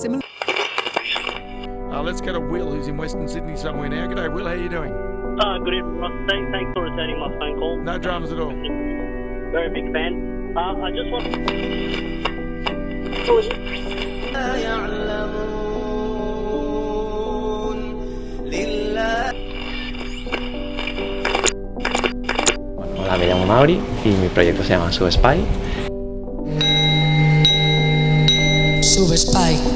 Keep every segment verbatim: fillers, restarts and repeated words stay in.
Similar. Uh, let's go to Will, who's in Western Sydney somewhere now. G'day, Will. How are you doing? Uh, good evening, Ross. Thanks, thanks for returning my phone call. No dramas at all. Very big fan. Uh, I just want. Hola, me llamo Mauri y mi proyecto se llama Subspy. Subspy.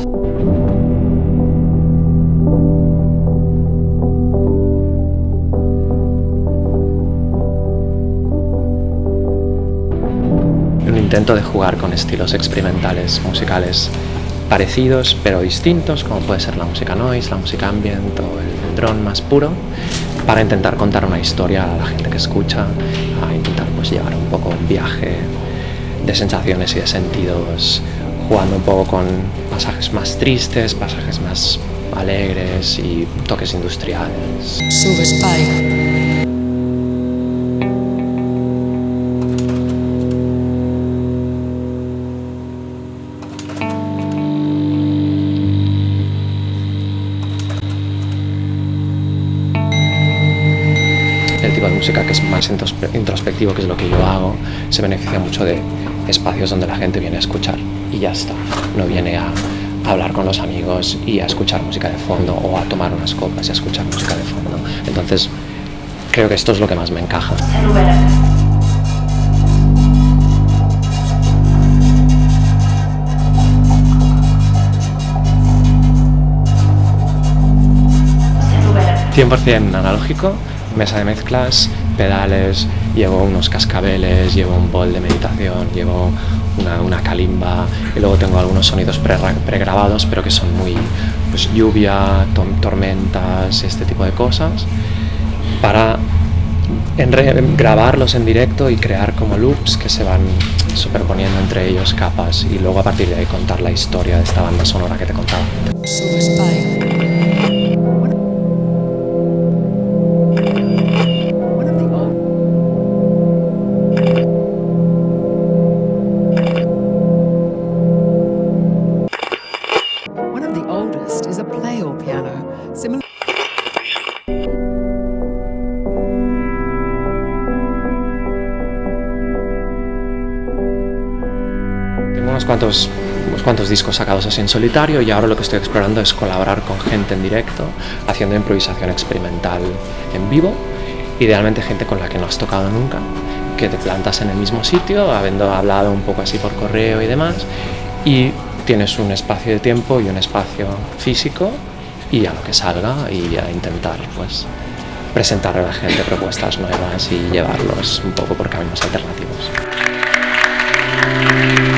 Un intento de jugar con estilos experimentales musicales parecidos pero distintos, como puede ser la música noise, la música ambient o el, el drone más puro, para intentar contar una historia a la gente que escucha, a intentar pues llevar un poco un viaje de sensaciones y de sentidos, jugando un poco con pasajes más tristes, pasajes más alegres y toques industriales. Subspy. El tipo de música que es más introspectivo, que es lo que yo hago, se beneficia mucho de espacios donde la gente viene a escuchar y ya está. No viene a, a hablar con los amigos y a escuchar música de fondo o a tomar unas copas y a escuchar música de fondo. Entonces, creo que esto es lo que más me encaja. cien por cien analógico, mesa de mezclas, pedales, llevo unos cascabeles, llevo un bol de meditación, llevo una, una kalimba y luego tengo algunos sonidos pre, pregrabados pero que son muy pues, lluvia, to tormentas, este tipo de cosas, para en grabarlos en directo y crear como loops que se van superponiendo entre ellos, capas, y luego a partir de ahí contar la historia de esta banda sonora que te contaba. Subspy. Is a play or piano similar. Tengo unos cuantos, unos cuantos discos sacados así en solitario y ahora lo que estoy explorando es colaborar con gente en directo, haciendo improvisación experimental en vivo, idealmente gente con la que no has tocado nunca, que te plantas en el mismo sitio, habiendo hablado un poco así por correo y demás, y tienes un espacio de tiempo y un espacio físico y a lo que salga y a intentar pues presentarle a la gente propuestas nuevas y llevarlos un poco por caminos alternativos.